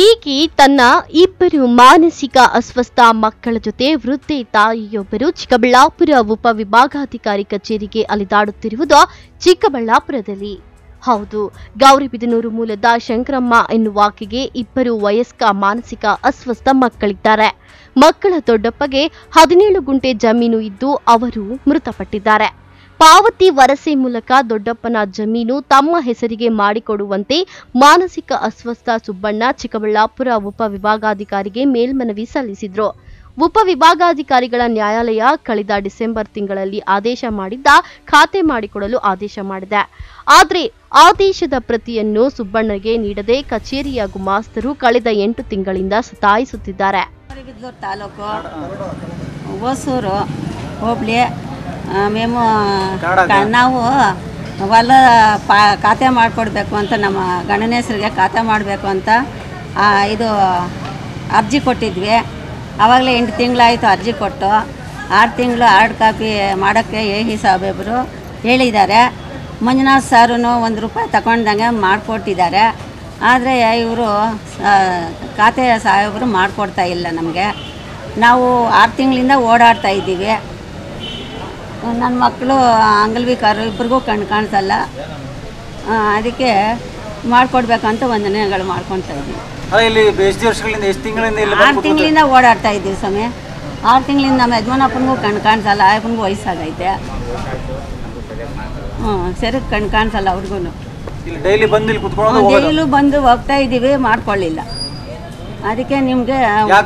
ಹೀಗೆ ತನ್ನ ಇಬ್ಬರು ಮಾನಸಿಕ ಅಸ್ವಸ್ಥ ಮಕ್ಕಳ ಜೊತೆ ವೃದ್ಧೆ ತಾಯಿಯೊಬ್ಬರು ಚಿಕ್ಕಬಳ್ಳಾಪುರ ಉಪವಿಭಾಗಾಧಿಕಾರಿ ಕಚೇರಿಗೆ ಅಲೆದಾಡುತ್ತಿರುವುದು ಚಿಕ್ಕಬಳ್ಳಾಪುರದಲ್ಲಿ. ಹೌದು, ಗೌರಿಬಿದನೂರು ಮೂಲದ ಶಂಕರಮ್ಮ ಎನ್ನುವಾಕೆಗೆ ಇಬ್ಬರು ವಯಸ್ಕ ಮಾನಸಿಕ ಅಸ್ವಸ್ಥ ಮಕ್ಕಳಿದ್ದಾರೆ. ಮಕ್ಕಳ ದೊಡ್ಡಪ್ಪಗೆ 17 ಗುಂಟೆ ಜಮೀನು ಇದ್ದು ಅವರು ಮೃತಪಟ್ಟಿದ್ದಾರೆ. ಪಾವತಿ ವರಸೆ ಮೂಲಕ ದೊಡ್ಡಪ್ಪನ ಜಮೀನು ತಮ್ಮ ಹೆಸರಿಗೆ ಮಾಡಿಕೊಡುವಂತೆ ಮಾನಸಿಕ ಅಸ್ವಸ್ಥ ಸುಬ್ಬಣ್ಣ ಚಿಕ್ಕಬಳ್ಳಾಪುರ ಉಪವಿಭಾಗಾಧಿಕಾರಿಗೆ ಮೇಲ್ಮನವಿ ಸಲ್ಲಿಸಿದ್ರು. ಉಪವಿಭಾಗಾಧಿಕಾರಿಗಳ ನ್ಯಾಯಾಲಯ ಕಳೆದ ಡಿಸೆಂಬರ್ ತಿಂಗಳಲ್ಲಿ ಆದೇಶ ಮಾಡಿದ್ದ ಖಾತೆ ಮಾಡಿಕೊಡಲು ಆದೇಶ ಮಾಡಿದೆ. ಆದರೆ ಆದೇಶದ ಪ್ರತಿಯನ್ನು ಸುಬ್ಬಣ್ಣಗೆ ನೀಡದೆ ಕಚೇರಿಯ ಗುಮಾಸ್ತರು ಕಳೆದ 8 ತಿಂಗಳಿಂದ ಸತಾಯಿಸುತ್ತಿದ್ದಾರೆ. ತಾಲೂಕು ಹೊಸೂರು ಹೋಬಳಿ మేము ನಾವು ಹೊಲ ಖಾತೆ ಮಾಡಿಕೊಡ್ಬೇಕು ಅಂತ ನಮ್ಮ ಗಂಡನ ಹೆಸರಿಗೆ ಖಾತೆ ಮಾಡಬೇಕು ಅಂತ ಇದು ಅರ್ಜಿ ಕೊಟ್ಟಿದ್ವಿ. ಆವಾಗಲೇ 8 ತಿಂಗಳಾಯಿತು ಅರ್ಜಿ ಕೊಟ್ಟು. 6 ತಿಂಗಳು ಹಾರ್ಡ್ ಕಾಪಿ ಮಾಡೋಕ್ಕೆ ಎ ಸಾಹೇಬರು ಹೇಳಿದ್ದಾರೆ. ಮಂಜುನಾಥ್ ಸಾರೂ ₹1 ತಗೊಂಡಂಗೆ ಮಾಡಿಕೊಟ್ಟಿದ್ದಾರೆ. ಆದರೆ ಇವರು ಖಾತೆ ಸಾಹೇಬರು ಮಾಡಿಕೊಡ್ತಾ ಇಲ್ಲ ನಮಗೆ. ನಾವು 6 ತಿಂಗಳಿಂದ ಓಡಾಡ್ತಾ ಇದ್ದೀವಿ. ನನ್ನ ಮಕ್ಕಳು ಅಂಗವಿಕಲರು ಇಬ್ಬರಿಗೂ ಕಾಣಿಸಲ್ಲ. ಅದಕ್ಕೆ ಮಾಡಿಕೊಡ್ಬೇಕಂತ ವಂದನೆಗಳು ಮಾಡ್ಕೊತಾ ಇದ್ದೀವಿ. 6 ತಿಂಗಳಿಂದ ಓಡಾಡ್ತಾ ಇದ್ದೀವಿ ಸ್ವಾಮಿ. 6 ತಿಂಗಳಿಂದ ನಮ್ಮ ಯಜಮಾನಪ್ಪನಿಗೂ ಕಾಣಿಸಲ್ಲ, ಅಯ್ಯಪ್ಪನಿಗೂ ವಯಸ್ಸಾಗೈತೆ. ಸರಿ ಕಾಣಿಸಲ್ಲ ಅವ್ರಿಗೂ. ಡೈಲಿ ಬಂದು ಹೋಗ್ತಾ ಇದ್ದೀವಿ, ಮಾಡ್ಕೊಳ್ಳಿಲ್ಲ. ಅದಕ್ಕೆ ನಿಮಗೆ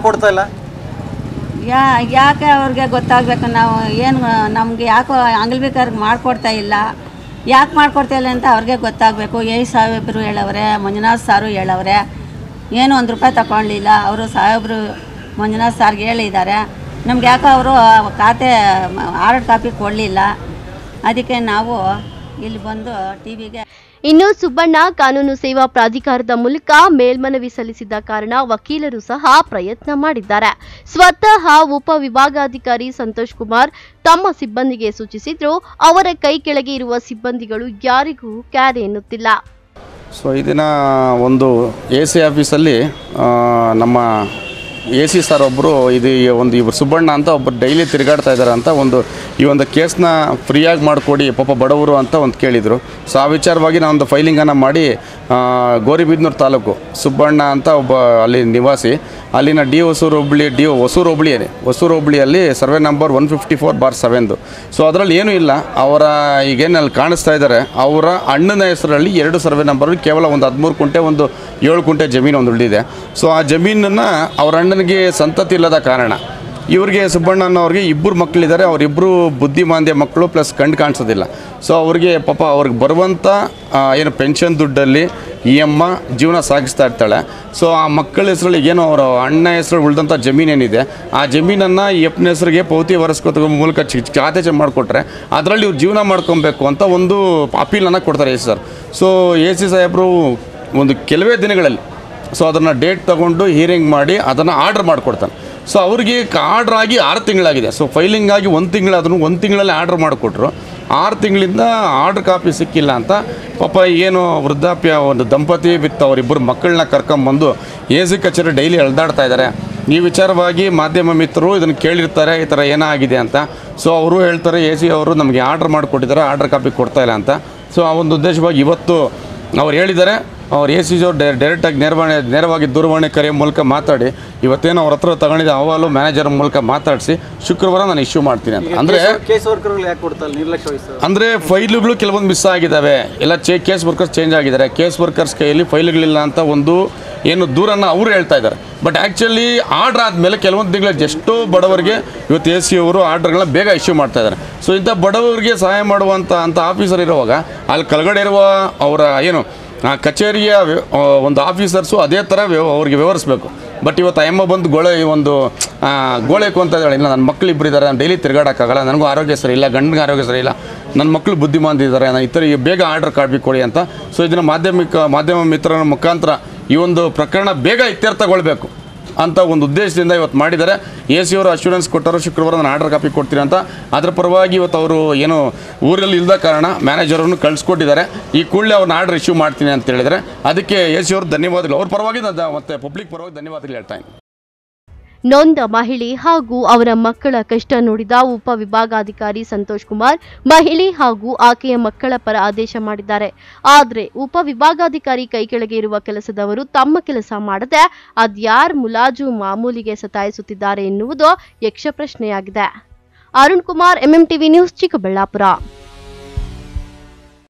ಯಾಕೆ ಅವ್ರಿಗೆ ಗೊತ್ತಾಗಬೇಕು. ನಾವು ಏನು ನಮಗೆ ಯಾಕೋ ಅಂಗವಿಕಲರಿಗೆ ಮಾಡಿಕೊಡ್ತಾ ಇಲ್ಲ, ಯಾಕೆ ಮಾಡಿಕೊಡ್ತಾ ಇಲ್ಲ ಅಂತ ಅವ್ರಿಗೆ ಗೊತ್ತಾಗಬೇಕು. ಸಾಹೇಬರು ಹೇಳವ್ರೆ, ಮಂಜುನಾಥ್ ಸಾರು ಹೇಳವ್ರೆ, ಏನು ₹1 ತಗೊಳ್ಳಿಲ್ಲ. ಅವರು ಸಾಹೇಬರು ಮಂಜುನಾಥ್ ಸಾರ್ಗೆ ಹೇಳಿದ್ದಾರೆ. ನಮ್ಗೆ ಯಾಕೋ ಅವರು ಖಾತೆ ಹಾರ್ಡ್ ಕಾಪಿ ಕೊಡಲಿಲ್ಲ. ಅದಕ್ಕೆ ನಾವು ಇಲ್ಲಿ ಬಂದು ಟಿವಿಗೆ. ಇನ್ನು ಸುಬ್ಬಣ್ಣ ಕಾನೂನು ಸೇವಾ ಪ್ರಾಧಿಕಾರದ ಮೂಲಕ ಮೇಲ್ಮನವಿ ಸಲ್ಲಿಸಿದ ಕಾರಣ ವಕೀಲರು ಸಹ ಪ್ರಯತ್ನ ಮಾಡಿದ್ದಾರೆ. ಸ್ವತಃ ಉಪವಿಭಾಗಾಧಿಕಾರಿ ಸಂತೋಷ್ ಕುಮಾರ್ ತಮ್ಮ ಸಿಬ್ಬಂದಿಗೆ ಸೂಚಿಸಿದ್ರು. ಅವರ ಕೈ ಕೆಳಗೆ ಇರುವ ಸಿಬ್ಬಂದಿಗಳು ಯಾರಿಗೂ ಕ್ಯಾರೆ ಎನ್ನುತ್ತಿಲ್ಲ. ಸೊ ಈ ದಿನ ಒಂದು AC ಆಫೀಸಲ್ಲಿ ನಮ್ಮ AC ಸರ್ ಒಬ್ಬರು ಇವರು ಸುಬ್ಬಣ್ಣ ಅಂತ ಒಬ್ಬರು ಡೈಲಿ ತಿರುಗಾಡ್ತಾ ಇದ್ದಾರೆ ಅಂತ ಈ ಒಂದು ಕೇಸ್ನ ಫ್ರೀಯಾಗಿ ಮಾಡಿಕೊಡಿ ಪಾಪ ಬಡವರು ಅಂತ ಕೇಳಿದರು. ಸೊ ಆ ವಿಚಾರವಾಗಿ ನಾವೊಂದು ಫೈಲಿಂಗನ್ನು ಮಾಡಿ ಗೌರಿಬಿದನೂರು ತಾಲೂಕು ಸುಬ್ಬಣ್ಣ ಅಂತ ಒಬ್ಬ ಅಲ್ಲಿ ನಿವಾಸಿ, ಅಲ್ಲಿನ ಹೊಸೂರು ಹೋಬಳಿಯಲ್ಲಿ ಸರ್ವೆ ನಂಬರ್ 154/7. ಸೊ ಅದರಲ್ಲಿ ಏನೂ ಇಲ್ಲ. ಅವರ ಈಗೇನು ಅಲ್ಲಿ ಕಾಣಿಸ್ತಾ ಇದ್ದಾರೆ, ಅವರ ಅಣ್ಣನ ಹೆಸರಲ್ಲಿ 2 ಸರ್ವೆ ನಂಬರ್, ಕೇವಲ ಒಂದು 13 ಕುಂಟೆ, ಒಂದು 7 ಕುಂಟೆ ಜಮೀನು ಒಂದು ಉಳಿದಿದೆ. ಸೊ ಆ ಜಮೀನನ್ನು ಅವರ ಅಣ್ಣನಿಗೆ ಸಂತತಿ ಇಲ್ಲದ ಕಾರಣ ಇವ್ರಿಗೆ ಸುಬ್ಬಣ್ಣನವ್ರಿಗೆ 2 ಮಕ್ಕಳಿದ್ದಾರೆ. ಅವರಿಬ್ಬರು ಬುದ್ಧಿಮಾಂದ್ಯ ಮಕ್ಕಳು ಪ್ಲಸ್ ಕಾಣಿಸೋದಿಲ್ಲ. ಸೊ ಅವ್ರಿಗೆ ಪಾಪ ಅವ್ರಿಗೆ ಬರುವಂಥ ಏನು ಪೆನ್ಷನ್ ದುಡ್ಡಲ್ಲಿ ಈ ಅಮ್ಮ ಜೀವನ ಸಾಗಿಸ್ತಾ ಇರ್ತಾಳೆ. ಸೊ ಆ ಮಕ್ಕಳ ಹೆಸರಲ್ಲಿ ಏನೋ ಅವರ ಅಣ್ಣ ಹೆಸರು ಉಳಿದಂಥ ಜಮೀನೇನಿದೆ, ಆ ಜಮೀನನ್ನು ಈ ಅಪ್ಪನ ಹೆಸರಿಗೆ ಪೌತಿ ವರಸ್ಕೋತ ಮೂಲಕ ಖಾತೆ ಮಾಡಿಕೊಟ್ರೆ ಅದರಲ್ಲಿ ಇವ್ರು ಜೀವನ ಮಾಡ್ಕೊಬೇಕು ಅಂತ ಒಂದು ಅಪೀಲನ್ನು ಕೊಡ್ತಾರೆ AC ಸರ್. ಸೊ AC ಸಾಹೇಬರು ಒಂದು ಕೆಲವೇ ದಿನಗಳಲ್ಲಿ ಅದನ್ನು ಡೇಟ್ ತೊಗೊಂಡು ಹಿಯರಿಂಗ್ ಮಾಡಿ ಅದನ್ನು ಆರ್ಡ್ರ್ ಮಾಡಿಕೊಡ್ತಾನೆ. ಸೊ ಅವ್ರಿಗೆ ಆರ್ಡ್ರ್ ಆಗಿ 6 ತಿಂಗಳಾಗಿದೆ. ಸೊ ಫೈಲಿಂಗ್ ಆಗಿ 1 ತಿಂಗಳಾದ್ರೂ 1 ತಿಂಗಳಲ್ಲಿ ಆರ್ಡ್ರ್ ಮಾಡಿಕೊಟ್ರು. 6 ತಿಂಗಳಿಂದ ಆರ್ಡ್ರ್ ಕಾಪಿ ಸಿಕ್ಕಿಲ್ಲ ಅಂತ ಪಾಪ ಏನು ವೃದ್ಧಾಪ್ಯ ಒಂದು ದಂಪತಿ ವಿತ್ ಅವರಿಬ್ಬರು ಮಕ್ಕಳನ್ನ ಕರ್ಕೊಂಬಂದು AC ಕಚೇರಿ ಡೈಲಿ ಎಳ್ದಾಡ್ತಾ ಇದ್ದಾರೆ. ಈ ವಿಚಾರವಾಗಿ ಮಾಧ್ಯಮ ಮಿತ್ರರು ಇದನ್ನು ಕೇಳಿರ್ತಾರೆ, ಈ ಥರ ಏನಾಗಿದೆ ಅಂತ. ಸೊ ಅವರು ಹೇಳ್ತಾರೆ AC ಅವರು ನಮಗೆ ಆರ್ಡ್ರ್ ಮಾಡಿಕೊಟ್ಟಿದ್ದಾರೆ, ಆರ್ಡ್ರ್ ಕಾಪಿ ಕೊಡ್ತಾ ಇಲ್ಲ ಅಂತ. ಸೊ ಆ ಒಂದು ಉದ್ದೇಶವಾಗಿ ಇವತ್ತು ಅವ್ರು ಹೇಳಿದ್ದಾರೆ. ಅವ್ರು AC ಡೈರೆಕ್ಟಾಗಿ ನೇರವಾಗಿ ದೂರವಾಣಿ ಕರೆಯ ಮೂಲಕ ಮಾತಾಡಿ ಇವತ್ತೇನು ಅವ್ರ ಹತ್ರ ತಗೊಂಡಿದ್ದ ಅಹವಾಲು ಮ್ಯಾನೇಜರ್ ಮೂಲಕ ಮಾತಾಡಿಸಿ ಶುಕ್ರವಾರ ನಾನು ಇಶ್ಯೂ ಮಾಡ್ತೀನಿ ಅಂತ. ಅಂದರೆ ಫೈಲುಗಳು ಕೆಲವೊಂದು ಮಿಸ್ ಆಗಿದ್ದಾವೆ, ಎಲ್ಲ ಕೇಸ್ ವರ್ಕರ್ಸ್ ಚೇಂಜ್ ಆಗಿದ್ದಾರೆ. ಕೇಸ್ ವರ್ಕರ್ಸ್ ಕೈಯಲ್ಲಿ ಫೈಲ್ಗಳಿಲ್ಲ ಅಂತ ಒಂದು ಏನು ದೂರನ್ನು ಅವರು ಹೇಳ್ತಾ ಇದ್ದಾರೆ. ಬಟ್ ಆ್ಯಕ್ಚುಲಿ ಆರ್ಡ್ರ್ ಆದಮೇಲೆ ಕೆಲವೊಂದು ತಿಂಗಳು ಎಷ್ಟೋ ಬಡವರಿಗೆ ಇವತ್ತು AC ಅವರು ಆರ್ಡ್ರ್ಗಳನ್ನ ಬೇಗ ಇಶ್ಯೂ ಮಾಡ್ತಾ ಇದ್ದಾರೆ. ಸೊ ಇಂಥ ಬಡವರಿಗೆ ಸಹಾಯ ಮಾಡುವಂಥ ಆಫೀಸರ್ ಇರುವಾಗ ಅಲ್ಲಿ ಕೆಳಗಡೆ ಇರುವ ಅವರ ಏನು ಕಚೇರಿಯ ಒಂದು ಆಫೀಸರ್ಸು ಅದೇ ಥರ ಅವ್ರಿಗೆ ವ್ಯವಹರಿಸಬೇಕು. ಬಟ್ ಇವತ್ತು ಅಯ್ಯಮ್ಮ ಬಂದು ಗೋಳೆಕು ಅಂತ ಹೇಳಿ, ಇಲ್ಲ ನನ್ನ ಮಕ್ಕಳು ಇಬ್ಬರಿದ್ದಾರೆ, ನಾನು ಡೈಲಿ ತಿರುಗಾಡೋಕ್ಕಾಗಲ್ಲ, ನನಗೂ ಆರೋಗ್ಯ ಸರಿ ಇಲ್ಲ, ಗಂಡನಿಗೆ ಆರೋಗ್ಯ ಸರಿ ಇಲ್ಲ, ನನ್ನ ಮಕ್ಕಳು ಬುದ್ಧಿಮಾಂದಿದ್ದಾರೆ, ನಾನು ಈ ಥರ ಬೇಗ ಆರ್ಡರ್ ಕಾಪಿ ಕೊಡಿ ಅಂತ. ಸೊ ಇದನ್ನು ಮಾಧ್ಯಮ ಮಿತ್ರರ ಮುಖಾಂತರ ಈ ಒಂದು ಪ್ರಕರಣ ಬೇಗ ಇತ್ಯರ್ಥಗೊಳ್ಬೇಕು. ಅಂತ ಒಂದು ಉದ್ದೇಶದಿಂದ ಇವತ್ತು ಮಾಡಿದ್ದಾರೆ. AC ಅವರು ಅಶ್ಯೂರೆನ್ಸ್ ಕೊಟ್ಟರು, ಶುಕ್ರವಾರ ನಾನು ಆರ್ಡರ್ ಕಾಪಿ ಕೊಡ್ತೀನಿ ಅಂತ. ಅದರ ಪರವಾಗಿ ಇವತ್ತು ಅವರು ಏನು ಊರಲ್ಲಿ ಇಲ್ಲದ ಕಾರಣ ಮ್ಯಾನೇಜರನ್ನು ಕಳಿಸ್ಕೊಟ್ಟಿದ್ದಾರೆ. ಈ ಕೂಡಲೇ ಅವ್ರನ್ನ ಆರ್ಡರ್ ಇಶ್ಯೂ ಮಾಡ್ತೀನಿ ಅಂತ ಹೇಳಿದರೆ ಅದಕ್ಕೆ AC ಅವರು ಧನ್ಯವಾದಗಳು. ಅವ್ರ ಪರವಾಗಿ ಮತ್ತು ಪಬ್ಲಿಕ್ ಪರವಾಗಿ ಧನ್ಯವಾದಗಳು ಹೇಳ್ತಾ ಇದ್ದೀನಿ. ನೊಂದ ಮಹಿಳೆ ಹಾಗೂ ಅವರ ಮಕ್ಕಳ ಕಷ್ಟ ನೋಡಿದ ಉಪವಿಭಾಗಾಧಿಕಾರಿ ಸಂತೋಷ್ ಕುಮಾರ್ ಮಹಿಳೆ ಹಾಗೂ ಆಕೆಯ ಮಕ್ಕಳ ಪರ ಆದೇಶ ಮಾಡಿದ್ದಾರೆ. ಆದರೆ ಉಪವಿಭಾಗಾಧಿಕಾರಿ ಕೈ ಕೆಳಗೆ ಇರುವ ಕೆಲಸದವರು ತಮ್ಮ ಕೆಲಸ ಮಾಡದೆ ಅದ್ಯಾರ ಮುಲಾಜು ಮಾಮೂಲಿಗೆ ಸತಾಯಿಸುತ್ತಿದ್ದಾರೆ ಎನ್ನುವುದು ಯಕ್ಷ ಪ್ರಶ್ನೆಯಾಗಿದೆ. Arun Kumar, MMTV news, Chikkaballapur.